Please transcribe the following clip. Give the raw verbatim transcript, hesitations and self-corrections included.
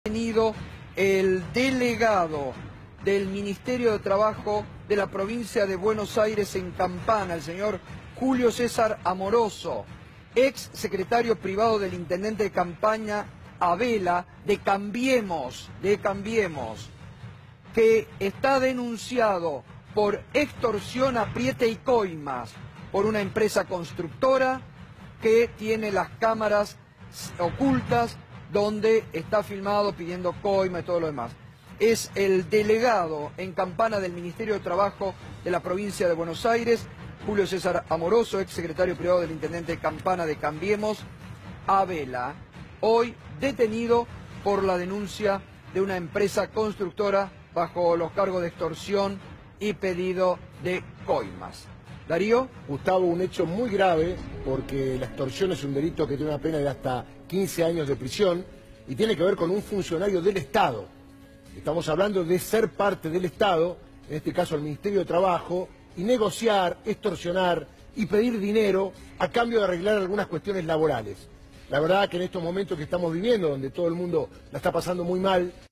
Tenido el delegado del Ministerio de Trabajo de la provincia de Buenos Aires en Campana, el señor Julio César Amoroso, ex secretario privado del intendente de Campaña, Abela, de Cambiemos, de Cambiemos, que está denunciado por extorsión, apriete y coimas por una empresa constructora que tiene las cámaras ocultas donde está filmado pidiendo coima y todo lo demás. Es el delegado en Campana del Ministerio de Trabajo de la provincia de Buenos Aires, Julio César Amoroso, ex secretario privado del intendente de Campana de Cambiemos, Abela, hoy detenido por la denuncia de una empresa constructora bajo los cargos de extorsión y pedido de coimas. Darío. Gustavo, un hecho muy grave porque la extorsión es un delito que tiene una pena de hasta quince años de prisión y tiene que ver con un funcionario del Estado. Estamos hablando de ser parte del Estado, en este caso el Ministerio de Trabajo, y negociar, extorsionar y pedir dinero a cambio de arreglar algunas cuestiones laborales. La verdad que en estos momentos que estamos viviendo, donde todo el mundo la está pasando muy mal,